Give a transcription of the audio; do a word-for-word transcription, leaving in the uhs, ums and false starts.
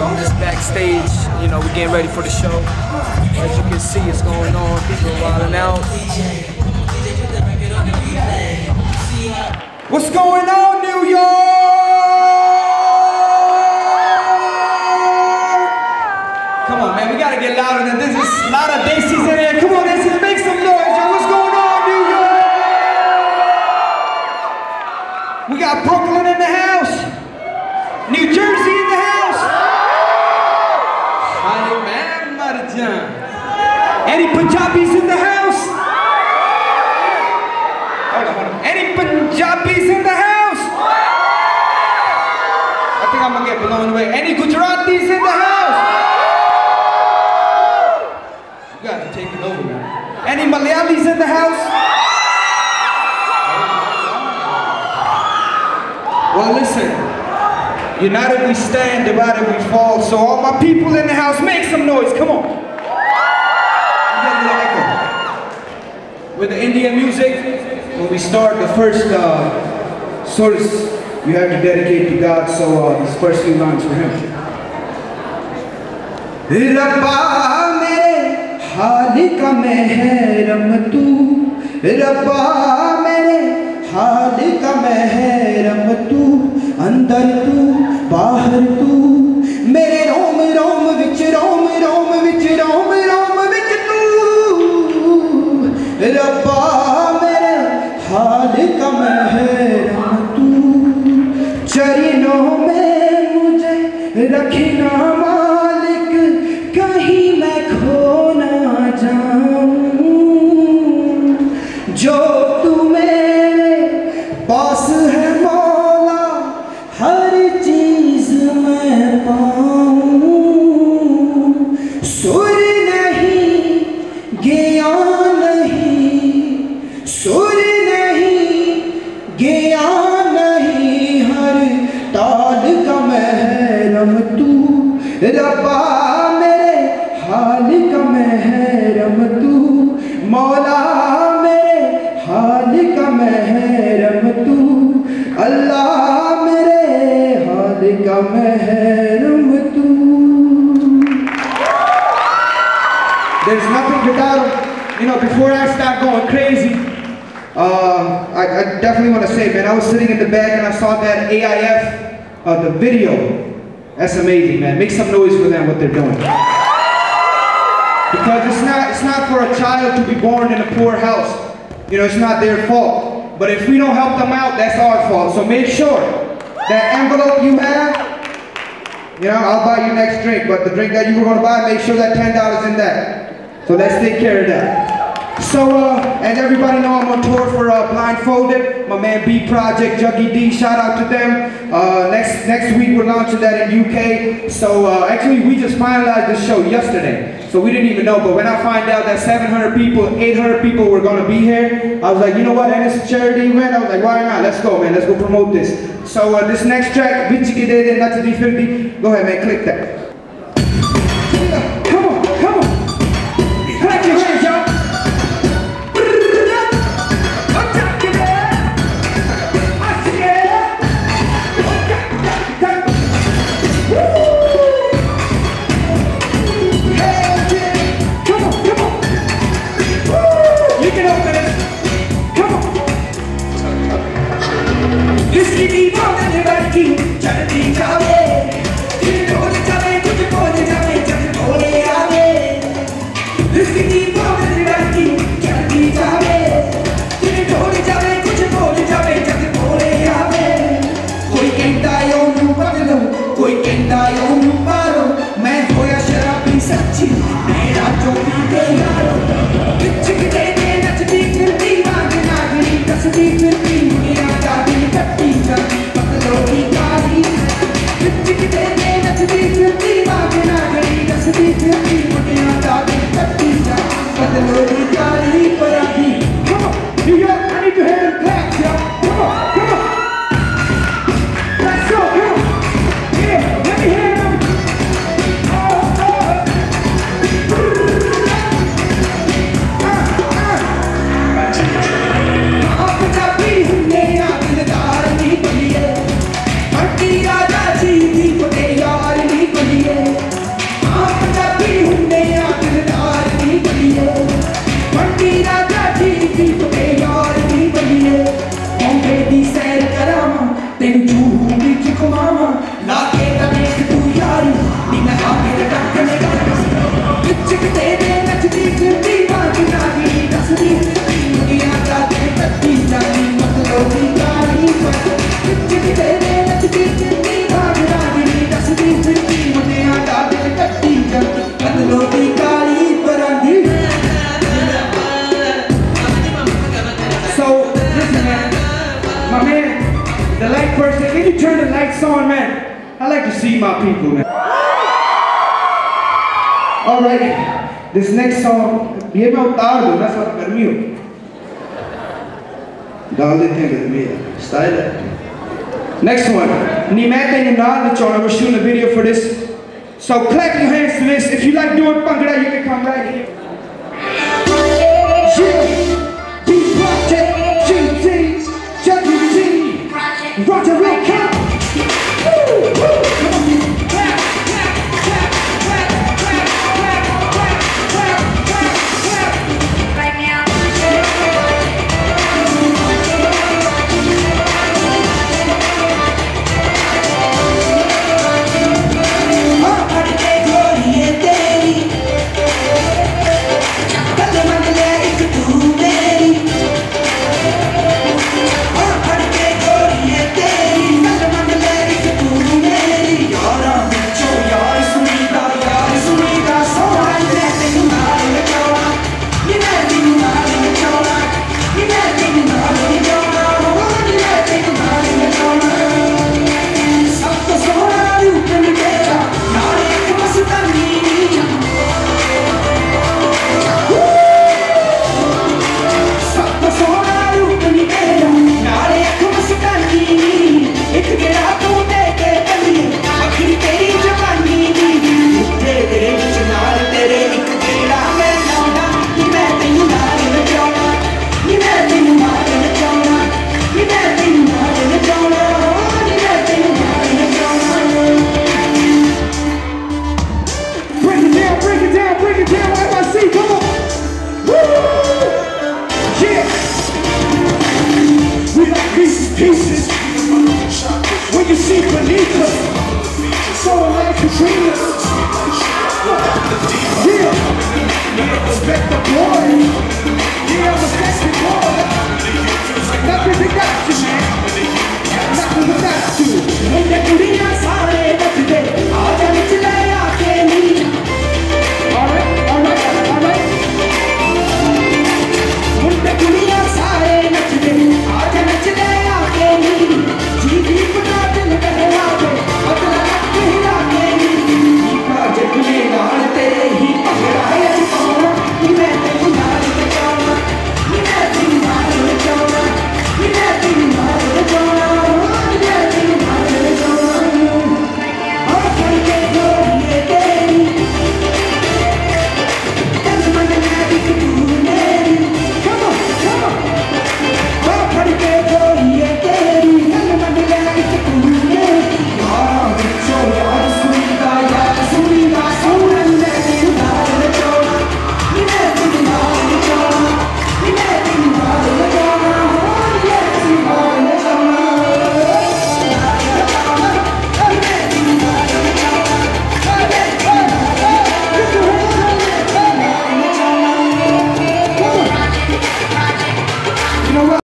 I'm just backstage, you know, we're getting ready for the show. As you can see, it's going on, people are wilding out. What's going on, New York? Come on, man, we gotta get louder than this. There's a lot of Daisies in here. Come on, Daisies, make some noise, yo. What's going on, New York? We got Brooklyn in the house. New Jersey in the house. Hi, man, Marjan. Any Punjabis in the house? Hold on, hold on. Any Punjabis in the house? I think I'm gonna get blown away. Any Gujaratis in the house? You guys are taking over, man. Any Malayalis in the house? Well, listen. United we stand, divided we fall. So all my people in the house, make some noise. Come on. With the Indian music, when we start the first uh, source, we have to dedicate to God. So uh, these first few lines for Him. Rabba mere haal ka mehram tu, Rabba mere haal ka mehram tu. अंदर तू बाहर तू मेरे रोम रोम विच रोम रोम विच रोम रोम विच तू रब्बा मेरे हाल का महरम तू चरणों में मुझे रखना मालिक कहीं मैं खो ना जाऊं जो तू मेरे पास है हर चीज मैं पाऊं सुर नहीं गया नहीं सुर नहीं गया नहीं हर ताल का महरम तू रब्बा मेरे हाल का महरम तू मौला मेरे हाल का महरम तू अल्लाह There's nothing without him. You know, before I start going crazy, uh, I, I definitely want to say, man, I was sitting in the back and I saw that A I F, uh, the video. That's amazing, man. Make some noise for them, what they're doing. Because it's not, it's not for a child to be born in a poor house. You know, it's not their fault. But if we don't help them out, that's our fault. So make sure that envelope you have, you know, I'll buy you next drink, but the drink that you were going to buy, make sure that ten dollars in that. So let's take care of that. So, uh, as everybody know, I'm on tour for uh, Blindfolded. My man B Project, Juggy D, shout out to them. Uh, next next week we're launching that in U K. So uh, actually we just finalized the show yesterday. So we didn't even know, but when I find out that seven hundred people, eight hundred people were going to be here, I was like, you know what, and it's a charity event. I was like, why not? Let's go, man. Let's go promote this. So uh, this next track, Vichi Ke De De Nachdi Firdi, go ahead, man, click that. Come on, come on. Clap your hands, y'all. चलती जावे बोल जावे कुछ बोल जावे जब बोले आवे इसकी बोल लड़की चलती जावे बोल जावे कुछ बोल जावे जब बोले आवे कोई कहता है ओनू बदलो कोई कहता है ओनू मारो मैं होया शराबी सच्ची मेरा जो भी दे यारो बिच्छक दे दे नचती फिरती मांग नागनी कसती फिरती मुनिया दादी कट्टी जाती बदलो की कारी बिच्छक दे दे नचती फिरती मांग नागनी कसती फिरती मुनिया दादी कट्टी जाती बदलो की कारी पराधी Come on, New York, I need to hear them claps, y'all. Come on, come on. Let's go, come on. Yeah, let me hear them. Oh, oh. Yeah. beach mama, la que la make tu yari, ni na aage rakne ka. Kichik tere nachdi chindi baagi naagi, dasdi duniya ka de katti jani matlodi kari par. Kichik tere nachdi chindi baagi naagi, dasdi duniya ka de katti jani matlodi kari parandi. So listen, man, my man, the light person, can you turn the lights on, man? I like to see my people, man. Alright, this next song, ये मैं उतार दूँ ना सारा गर्मी हो, डाल देते हैं गर्मी है, style है. Next one, नी मैं तेरे नाल नचाना, we're shooting a video for this, so clap your hands to this. If you like doing bhangra, you can come right here. Yeah, Beat Project, G T, W T, Roger will come. Woo, woo, come on. Clap, clap, clap, clap, clap, clap, clap, clap, clap, clap. Right now. Oh, अड़के गोरी तेरी, कल मन ले एक तू मेरी. Oh, अड़के गोरी तेरी, कल मन ले एक तू मेरी. यारा बच्चों यार सुनीता यार सुनीता सोना ले तेनू नाल नचाना, ये मैं तेनू नाल नचाना, ये मैं तेनू नाल नचाना, ये मैं तेनू नाल नचाना. सब तो सोना रूप में तेरा, नाल एक मस्तानी. सब तो सोना रूप में तेरा, नाल एक मस्तानी. एक गेड़ा तू दे के बनी, आखिर तेरी जवानी दी. तेरे विच नाल तेरे एक गेड़ा मैं लाउंदा, ये मैं तेनू नाल नचाउणा, ये मैं तेनू नाल नचाउणा, ये मैं तेनू नाल नचाउणा, ये मैं तेनू नाल नचाउणा. Break it down, break it down, break it down, F I C, come on. Woo! Yeah. We like pieces, pieces. When you see beneath us, someone like Katrina. Yeah. Respect the boy. Yeah, respect the boy. Nothing without you, man. Nothing without you. When that